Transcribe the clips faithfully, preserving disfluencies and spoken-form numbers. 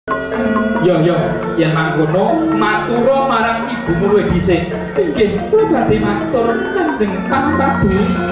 Ya ya, yen mangkono matura marang ibumu luwih dhisik. Nggih, kula badhe matur Kanjeng Prabu.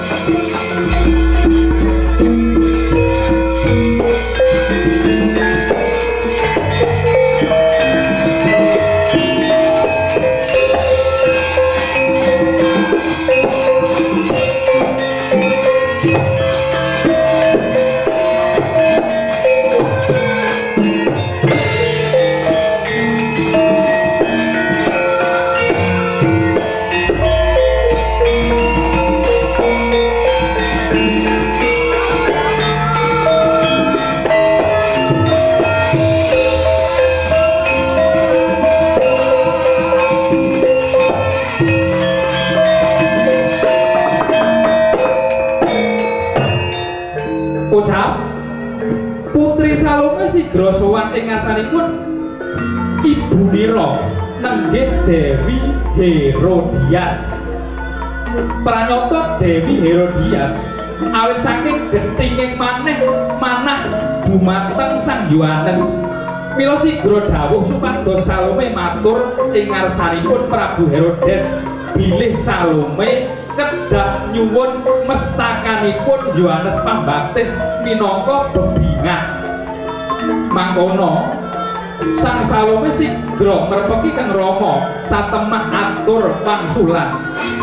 Sigra sowan ing ngarsanipun ibunira nenggih Dewi Herodias. Pranyata Dewi Herodias awit saking gentinging maneh manah dumateng Sang Yohanes. Mila sigra dawuh supados Salome matur ing ngarsanipun Prabu Herodes bilih Salome kedah nyuwun mestakanipun Yohanes Pambaptis minangka bebingah. Mangkono Sang Salome sigra merpeki kang Rama satemah atur wangsulan.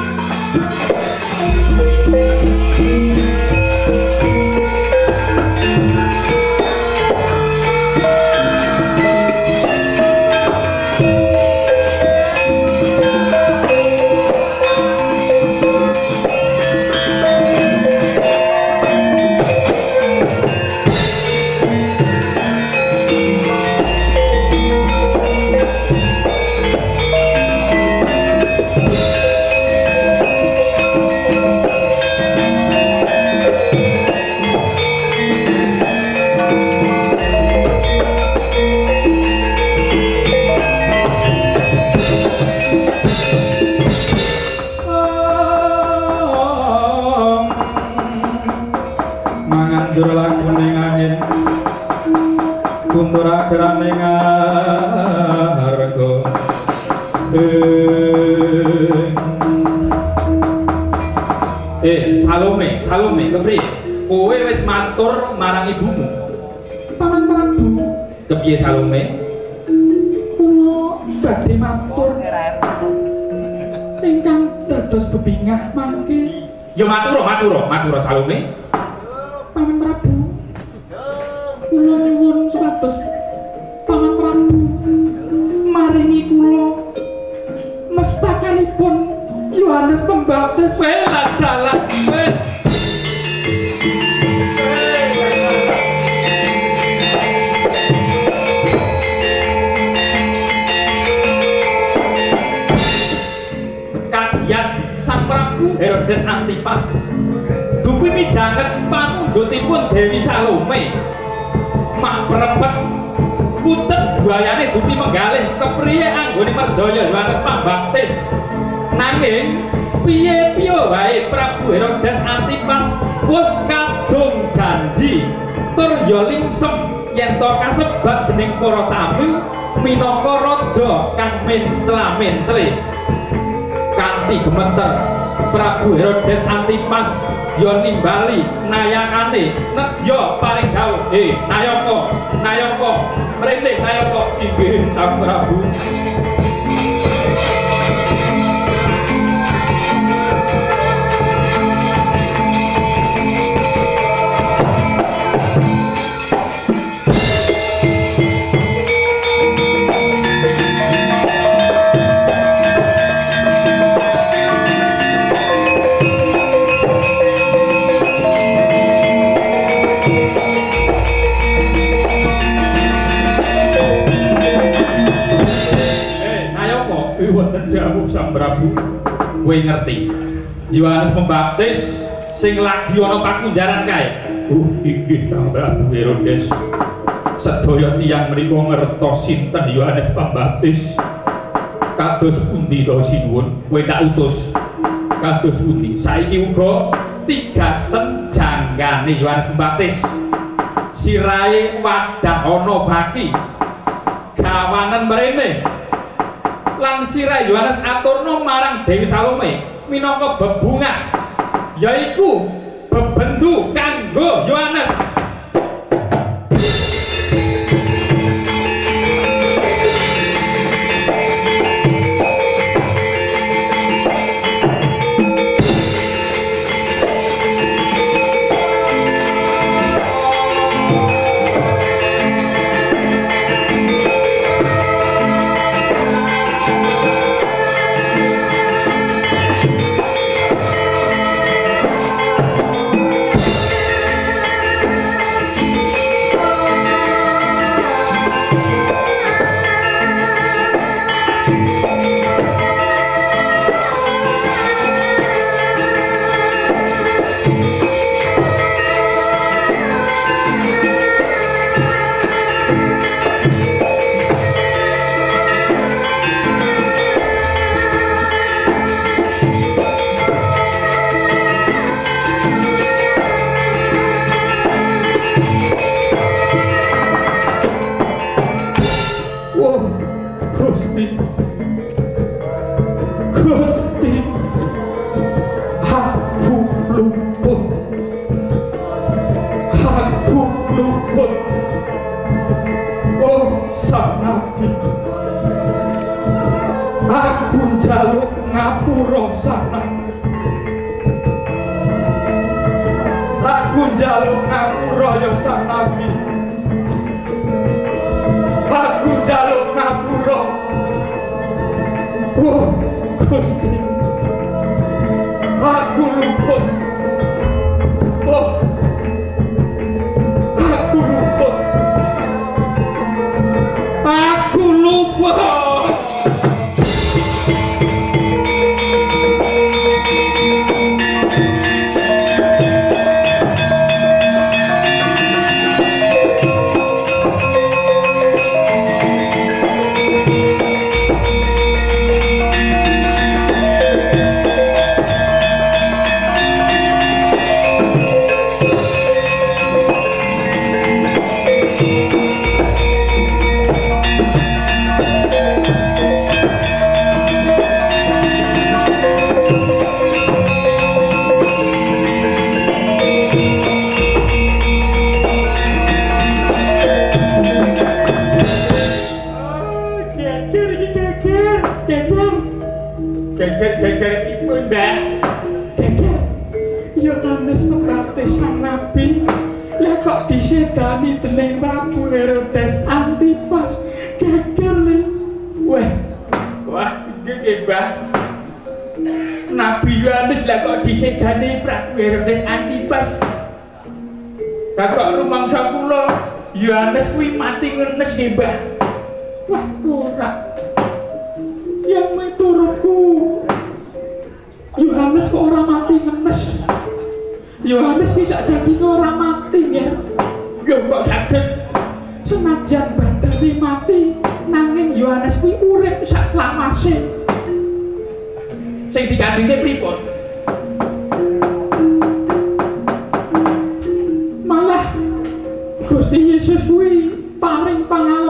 Eh, Salome, Salome, kepriye? Kowe wis matur marang ibumu. Paman Prabu. Kepiye Salome? Kula badhe matur ingkang dados bebingah mangke. Ya matur, matur, matur Salome. Paman Prabu. Kula nyuwun supados Paman Prabu maringi kula mestakanipun Yohanes Pembaptis. Welah dalah weh. Kadian Sang Prabu Herodes Antipas dupi midhanget panunggutipun Dewi Salome mak perebet putet buayane dupi menggalih kepriye anggone merjaya Yohanes Pambaptis. Nanging piye-piye wae Prabu Herodes Antipas wis kadung janji tur ya lingsem yen to kasebat dening para tamu minangka raja kang mencla-mencle. Kanthi gemeter Prabu Herodes Antipas ya nimbali nayakane nedya paring dawuh, "Eh, Nayaka, Nayaka, mrene Nayaka." Inggih Sang Prabu. Sang Prabu, kowe ngerti Yohanes Pembaptis sing lagi ana pakunjaran kae? Uh, inggih Sang Prabu Herodes. Sedaya tiyang mriku ngertos sinten Yohanes Pembaptis. Kados pundi to sinuwun kowe tak utus? Kados pundi? Saiki uga tigasen janggane Yohanes Pembaptis. Sirahe wadah ana baki gawanen mrene lan sira Yohanes aturna marang Dewi Salome minangka bebungah yaiku bebendu kanggo Yohanes. Nabi Yohanes lah kok disedani Prabu Herodes Antipas. Lah kok rumangsa kula Yohanes kuwi mati ngenes ya, Mbah. Wah, ora. Yang miturutku Yohanes kok ora mati ngenes. Yohanes ki sak jane ora mati ya. Yo kok saged senajan badane mati nanging Yohanes kuwi urip sak lamase. Sing dikandhingke pripun? Malah Gusti Yesus kuwi paring pangalan